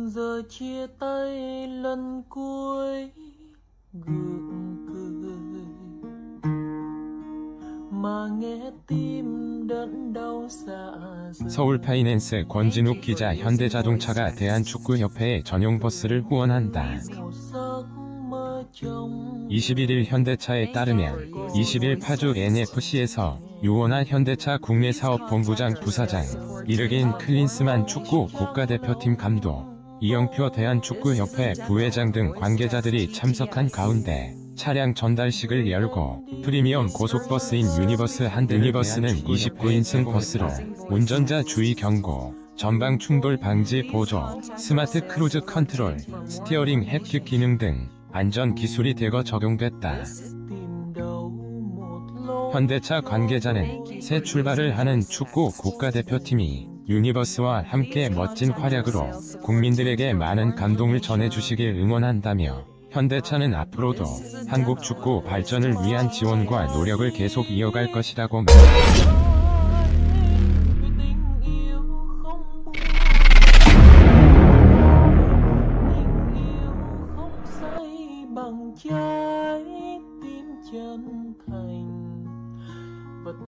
Giờ chia tay lần cuối gượng cười mà nghe tim đớn đau dạ dày. 서울파이낸스 권진욱 기자. 현대자동차가 대한축구협회에 전용 버스를 후원한다. 21일 현대차에 따르면 20일 파주 NFC에서 유원한 현대차 국내사업본부장 부사장, 이르긴 클린스만 축구 국가대표팀 감독, 이영표 대한축구협회 부회장 등 관계자들이 참석한 가운데 차량 전달식을 열고 프리미엄 고속버스인 유니버스 유니버스는 29인승 버스로 운전자 주의 경고, 전방 충돌 방지 보조, 스마트 크루즈 컨트롤, 스티어링 햅틱 기능 등 안전 기술이 대거 적용됐다. 현대차 관계자는 새 출발을 하는 축구 국가대표팀이 유니버스와 함께 멋진 활약으로 국민들에게 많은 감동을 전해주시길 응원한다며 현대차는 앞으로도 한국 축구 발전을 위한 지원과 노력을 계속 이어갈 것이라고 말했다. Bằng trái tim chân thành.